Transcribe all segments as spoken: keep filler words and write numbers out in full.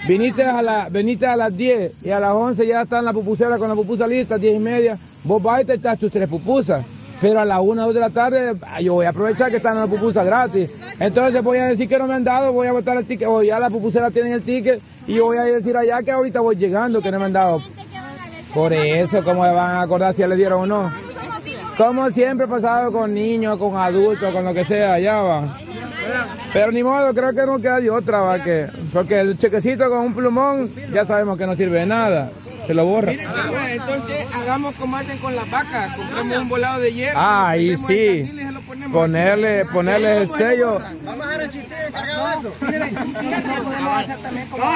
viniste a, la, viniste a las diez y a las once ya están la pupusera con la pupusa lista, diez y media. Vos vas y te echas tus tres pupusas. Pero a las una o dos de la tarde yo voy a aprovechar que están las pupusas gratis. Entonces voy a decir que no me han dado, voy a botar el ticket, o ya la pupusera tienen el ticket y yo voy a decir allá que ahorita voy llegando, que no me han dado. Por eso, ¿cómo se van a acordar si ya le dieron o no? Como siempre he pasado con niños, con adultos, con lo que sea, ya va. Pero ni modo, creo que no queda de otra, va, que, porque el chequecito con un plumón ya sabemos que no sirve de nada. Se lo borra. Entonces hagamos como hacen con las vacas, compramos un volado de hierro. Ah, ahí sí. Ponerle, ponerle el sello. Vamos a dejar el chiste descargado eso. Podemos hacer también como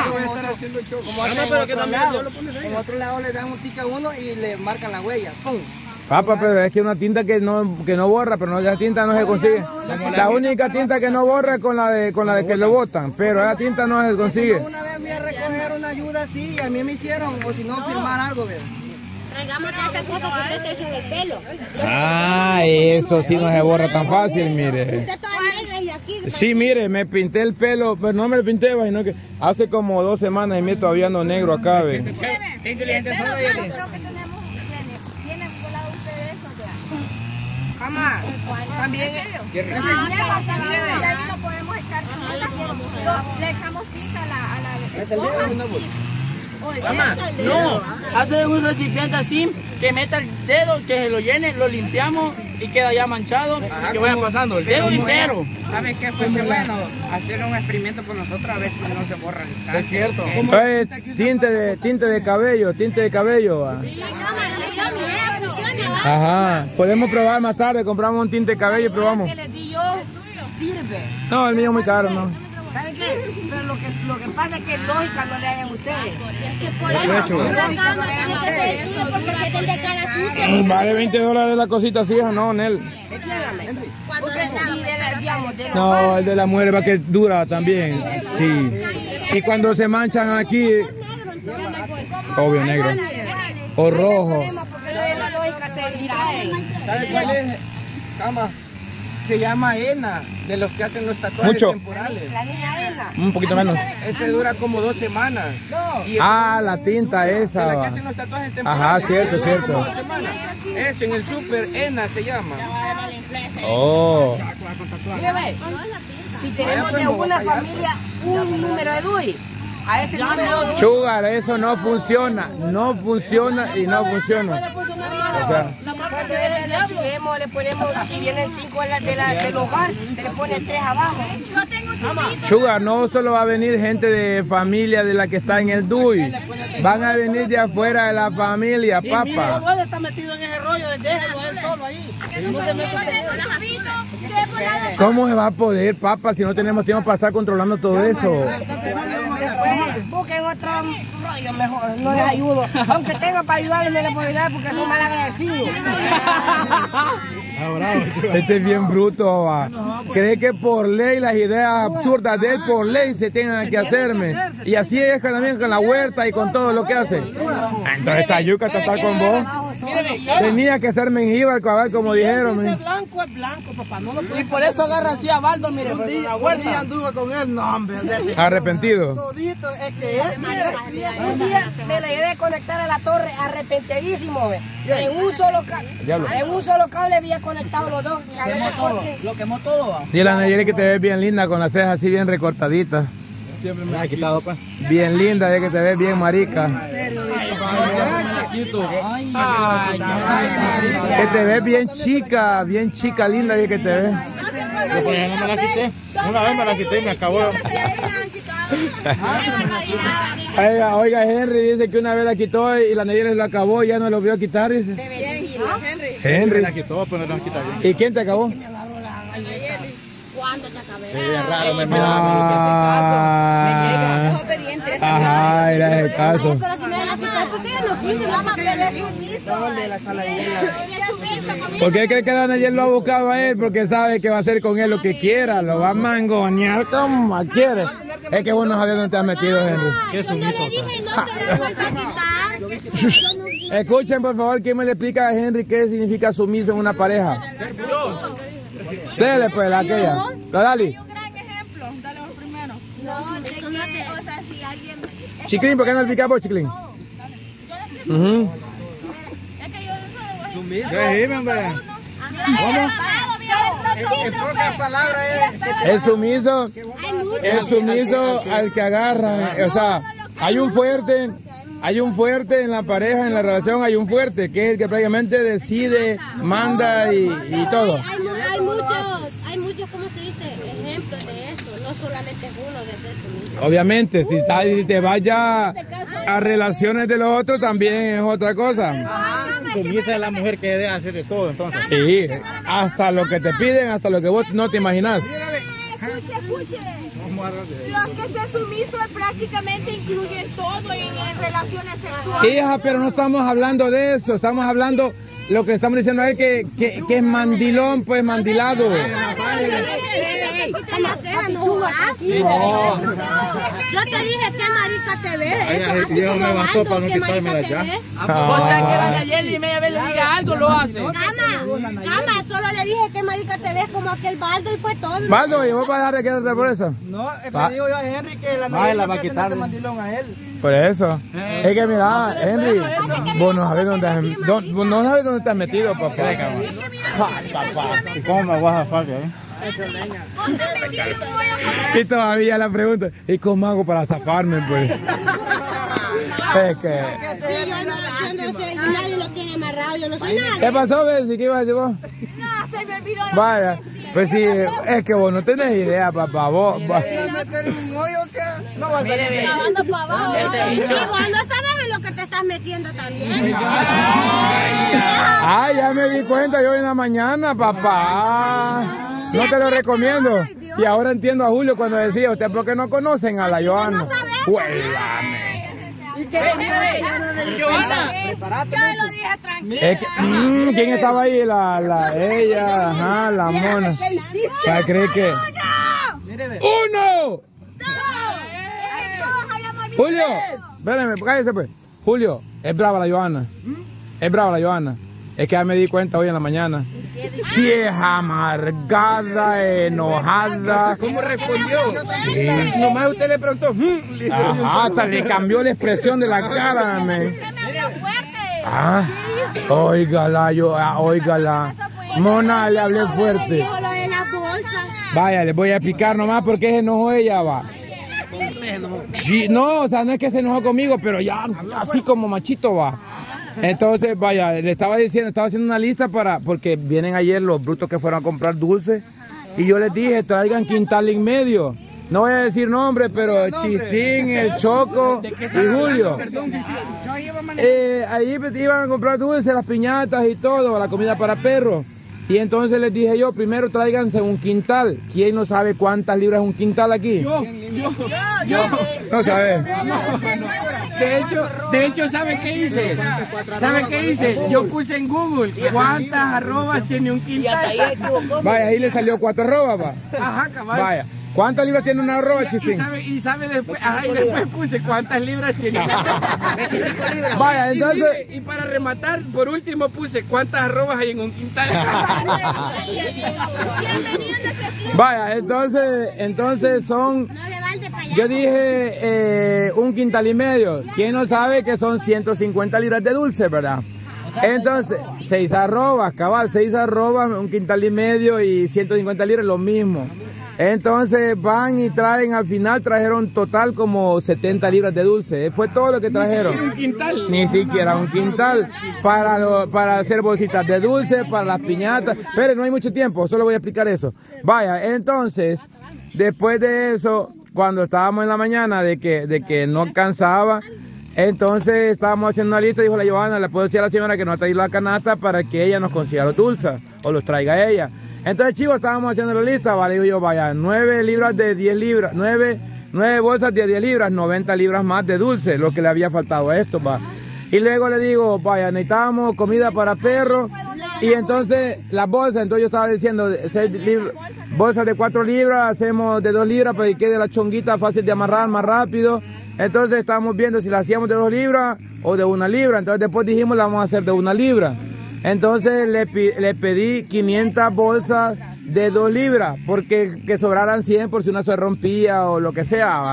en otro lado le dan un tic a uno y le marcan la huella. ¡Pum! Papá, pero es que una tinta que no, que no borra, pero no, esa tinta no se consigue. La única tinta que no borra es con la de, con la de que lo botan, pero esa tinta no se consigue. Una vez fui a recoger una ayuda así y a mí me hicieron, o si no, firmar algo, ¿verdad? Traigamos esa cosa que usted se hizo en el pelo. Ah, eso sí no se borra tan fácil, mire. Usted toda negra y aquí. Sí, mire, me pinté el pelo, pero no me lo pinté, sino que hace como dos semanas y me todavía ando negro acá, ve. Qué inteligente son ellos. Mamá, también ahí no podemos echar tinta. Le echamos tinta a la... Mamá, no, hace un recipiente así, que meta el dedo, que se lo llene, lo limpiamos y queda ya manchado. Ajá, que vaya pasando el dedo entero. ¿Sabes qué? Pues bueno, hacer un experimento con nosotros a ver si no se borra el cáncer. Es cierto. Pues, tinte de, tinte de cabello, tinte de cabello. Va. Ajá, podemos probar más tarde, compramos un tinte de cabello y probamos. Que les di yo sirve. No, el mío es muy caro, ¿no? ¿Saben qué? Pero lo que, lo que pasa es que lógica no le hagan ustedes. Es que por eso una cama tiene que ser suyo porque si es el de cara sucia. Vale veinte dólares la cosita así, no, Nel. Porque si de la, digamos, de la No, el de la mujer va que dura también. Sí. Y cuando se manchan aquí, obvio negro. O rojo. ¿Sabes cuál es? Cama. Se llama henna, de los que hacen los tatuajes Mucho. temporales. La niña henna. Un poquito menos. Ese dura como dos semanas. Y Ah, la tinta de esa. la que Va. hacen los tatuajes temporales. Ajá, cierto, Ese dura cierto. como dos semanas. Eso, en el súper, henna se llama. Oh. Mire, ve, si tenemos de una familia un número de D U I, a ese número de Sugar, eso no funciona. No funciona y no funciona. O sea, le archivemos, le ponemos, si vienen cinco de la, de la, del hogar, se le pone tres abajo. Yo tengo tu Sugar, no solo va a venir gente de familia de la que está en el D U I. Van a venir de afuera de la familia, Mi papá. abuelo está metido en ese rollo, déjelo a él solo ahí. No se meta en eso. ¿Cómo se va a poder, papá, si no tenemos tiempo para estar controlando todo eso? Busquen otro rollo mejor, no les ayudo. Aunque tenga para ayudarles, no les puedo ayudar porque son mal agradecidos. Este es bien bruto, va. Cree que por ley las ideas absurdas de él por ley se tengan que hacerme. Y así es también con la huerta y con todo lo que hace. Entonces esta yuca está estar con vos. Tenía que ser mengíbar, cabal, como dijeron. Si es blanco, es blanco, papá. No lo y por eso agarra así a Baldo, mire, por la huerta. Anduve con él, no, hombre. Arrepentido. Todito, es que es, un día me la llevé a conectar a la torre arrepentidísimo, ve. En un solo cable, en un solo cable había conectado los dos. Quemó todo, lo quemó todo, va. Dile a Nayeli que te ves bien linda con las cejas así bien recortaditas. Siempre me ha quitado, pa. Bien linda, de que te ves bien marica. Que te ves bien chica, bien chica, linda, de que te ves. Pues no me la quité. Una vez me la quité y me acabó. Oiga, oiga, Henry dice que una vez la quitó y la Nayeli la acabó y ya no lo vio quitar, dice. Henry. Me la quitó, pero no la quita bien. ¿Y quién te acabó? ¿Cuándo te acabé? Es bien raro, me mira a mí que ese caso. Me llega. Ajá, era ese caso. Pero si no le la quitar, ¿por qué no quiso? Vamos a perder su ¿Por qué cree que la Nayeli lo ha buscado a él? Porque sabe que va a hacer con él lo que quiera, lo va a mangonear como quiere. Es que vos no sabías dónde te has metido, Henry. ¿Qué sumiso? Yo no le dije, no te lo voy a quitar. Escuchen, por favor, ¿quién me le explica a Henry qué significa sumiso en una pareja? Dele, pues, la aquella. ¿La Dali? Un gran ejemplo, dale vos primero. No, eso no hace, o sea, si alguien Chiclín, ¿por qué no le pica vos, Chiclín? Uh-huh. El sumiso, el sumiso al que agarra, o sea, hay un fuerte, hay un fuerte en la pareja, en la relación, hay un fuerte que es el que prácticamente decide, manda y, y todo. Hay, hay muchos, hay muchos, ¿cómo se dice? Ejemplos de eso, no solamente es uno de ser sumiso. Obviamente, si, está, si te vaya a relaciones de los otros también es otra cosa. Sumisa es la mujer que debe hacer de todo, entonces. Sí, hasta lo que te piden, hasta lo que vos no te imaginas. Escuche, escuche. Los que se sumisos prácticamente incluyen todo en, en relaciones sexuales. Hija, pero no estamos hablando de eso, estamos hablando lo que le estamos diciendo a él que, que, que es mandilón, pues mandilado. No. Yo te dije que marica te ves. Dios me bastó para no quitarme la llave. O sea que la Nayeli media vez le diga algo, lo hace. Cama, cama, solo le dije que marica te ves como aquel Baldo y fue todo. Baldo, ¿y vos vas a dejar de quedarte por eso? No, es que digo yo a Henry que la Nayeli va a quitar mandilón a él. Por eso. Eh. Es que mira, Henry, vos no sabés dónde has, don, vos no sabés dónde te has metido, papá. Ay, papá. ¿Y cómo me vas a zafar, eh? Y todavía la pregunta, ¿y cómo hago para zafarme, pues? Es que... Sí, yo no, yo no sé, nadie lo tiene amarrado, yo no soy nadie. ¿Qué pasó, Bessie? ¿Qué ibas a decir vos? No, se me olvidó. Vaya, pues sí, es que vos no tenés idea, papá, vos... vos. No vas a salir. Lavando para abajo. Y vos no sabes en lo que te estás metiendo también. Ay, ya me di cuenta yo en la mañana, papá. No te lo recomiendo. Y ahora entiendo a Julio cuando decía, ¿usted por qué no conocen a la Johanna? Huélame. ¿Y qué Johanna? Yo lo dije tranquilo. Es que, mmm, ¿quién estaba ahí? La, la, ella, ajá, la mona. ¿Para creer que? ¡Uno! Julio, espérame, cállese pues. Julio, es brava la Johanna. Es brava la Johanna. Es que ya me di cuenta hoy en la mañana. Si es amargada, enojada. ¿Cómo respondió? Sí. Nomás usted le preguntó. Ajá, hasta le cambió la expresión de la cara, me. Ah, óigala, yo, óigala. Mona, le hablé fuerte. Vaya, les voy a explicar nomás por qué se enojó ella, va. Sí, no, o sea, no es que se enojó conmigo, pero ya así como machito va. Entonces, vaya, le estaba diciendo, estaba haciendo una lista para, porque vienen ayer los brutos que fueron a comprar dulces. Y yo les dije, traigan quintal en medio. No voy a decir nombre, pero Chistín, el Choco y Julio. Eh, ahí iban a comprar dulces, las piñatas y todo, la comida para perros. Y entonces les dije yo, primero tráiganse un quintal. ¿Quién no sabe cuántas libras es un quintal aquí? Yo, yo, yo. No sabes. De hecho, de hecho, ¿saben qué hice? ¿Saben qué hice? Yo puse en Google cuántas arrobas tiene un quintal. Vaya, ahí le salió cuatro arrobas, va. Ajá, cabal. Vaya. ¿Cuántas libras tiene una arroba, Chistín? Y sabe, y sabe después, ajá, y después puse cuántas libras tiene. veinticinco libras. Vaya, entonces... Y, y para rematar, por último puse cuántas arrobas hay en un quintal. Vaya, entonces, entonces son... Yo dije eh, un quintal y medio. ¿Quién no sabe que son ciento cincuenta libras de dulce, verdad? Entonces, seis arrobas, cabal, seis arrobas, un quintal y medio y ciento cincuenta libras, lo mismo. Entonces van y traen, al final trajeron total como setenta libras de dulce. Fue todo lo que trajeron. Ni siquiera un quintal. Ni siquiera un quintal. Para, lo, para hacer bolsitas de dulce, para las piñatas. Pero no hay mucho tiempo, solo voy a explicar eso. Vaya, entonces, después de eso, cuando estábamos en la mañana de que, de que no alcanzaba, entonces estábamos haciendo una lista. Dijo la Johanna, le puedo decir a la señora que nos traiga la canasta para que ella nos consiga los dulces o los traiga ella. Entonces, chicos, estábamos haciendo la lista, vale, digo yo, vaya, nueve libras de diez libras, nueve, nueve bolsas de diez libras, noventa libras más de dulce, lo que le había faltado a esto, va. Y luego le digo, vaya, necesitábamos comida para perros, y entonces las bolsas, entonces yo estaba diciendo, seis bolsas de cuatro libras, hacemos de dos libras para que quede la chonguita fácil de amarrar más rápido. Entonces estábamos viendo si la hacíamos de dos libras o de una libra, entonces después dijimos la vamos a hacer de una libra. Entonces le, le pedí quinientas bolsas de dos libras, porque que sobraran cien por si una se rompía o lo que sea.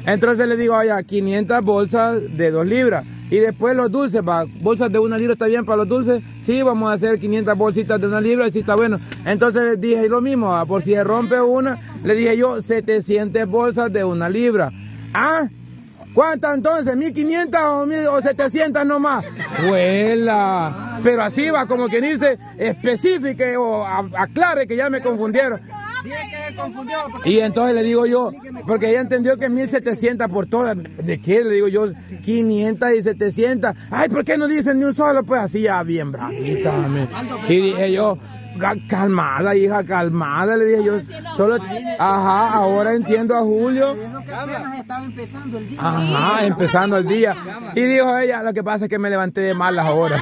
Entonces le digo, oye, quinientas bolsas de dos libras. Y después los dulces, va, bolsas de una libra, ¿está bien para los dulces? Sí, vamos a hacer quinientas bolsitas de una libra, y sí está bueno. Entonces les dije lo mismo, ¿va? Por si se rompe una, le dije yo, setecientas bolsas de una libra. ¿Ah? ¿Cuántas entonces? ¿mil quinientas o, o setecientas nomás? ¡Huela! Pero así va, como quien dice, especifique o a, aclare que ya me confundieron. Y entonces le digo yo, porque ella entendió que es mil setecientas por todas. ¿De qué? Le digo yo, quinientas y setecientas. Ay, ¿por qué no dicen ni un solo? Pues así ya bien bravita. Me. Y dije yo, calmada, hija, calmada, le dije yo. Solo, ajá, ahora entiendo a Julio. Ajá, empezando el día. Y dijo ella, lo que pasa es que me levanté de malas horas.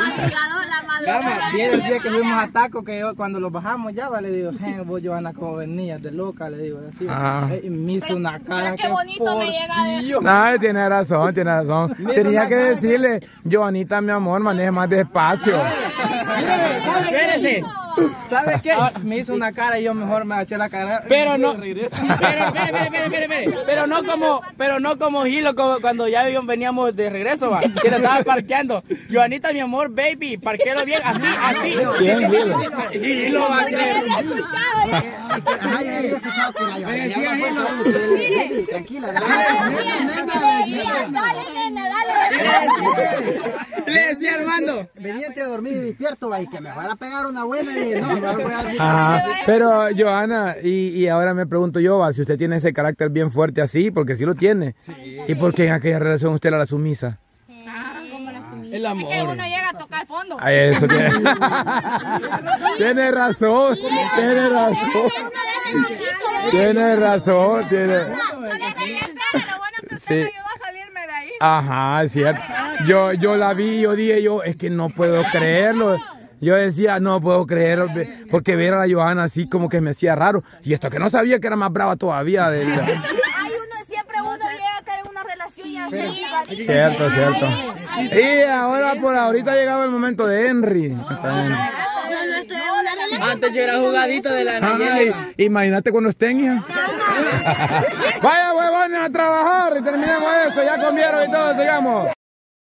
Viene el día que fuimos a Taco, que yo, cuando los bajamos ya, va, le digo, hey, vos, Johanna, como venías de loca, le digo, así, y me hizo una cara. Qué bonito me llega de eso. No, tiene razón, tiene razón. Tenía que decirle, Johanita, mi amor, maneje más despacio. Espérese. ¿Sabes qué? Me hizo una cara y yo mejor me eché la cara. Pero no. Pero, espere, espere, espere, espere. Pero no como, pero no como Gilo, como cuando ya veníamos de regreso, va, que lo estaba parqueando. Johanita, mi amor, baby, parquero bien, así, así. ¿Quién, Gilo? Gilo va a creer. Ajá, yo había escuchado que la Johanna. Tranquila, dale. Dale, nena, dale. Le decía Armando. Venía entre dormir y despierto, va, y que me van a pegar una buena y no, me voy a... Ajá, pero Johanna, y, y ahora me pregunto yo, va, si usted tiene ese carácter bien fuerte así, porque sí lo tiene. Sí. ¿Y por qué en aquella relación usted era la sumisa? Ah, como la sumisa. El amor. Es que uno llega a tocar fondo. Ay, eso tiene. Tiene razón, tiene razón. Tiene razón, tiene. Sí. Ajá, es cierto. Yo, yo la vi, yo dije yo, es que no puedo creerlo. Yo decía, no puedo creerlo, porque ver a la Johanna así como que me hacía raro. Y esto que no sabía que era más brava todavía. De la... Hay uno, siempre uno llega a caer en una relación y así. Cierto, cierto. Y ahora por ahorita ha llegado el momento de Henry. Yo no estoy en una relación. Antes yo era jugadito de la Ay, imagínate cuando estén, hija. Vaya, huevones, a trabajar y terminemos esto. Ya comieron y todo, sigamos.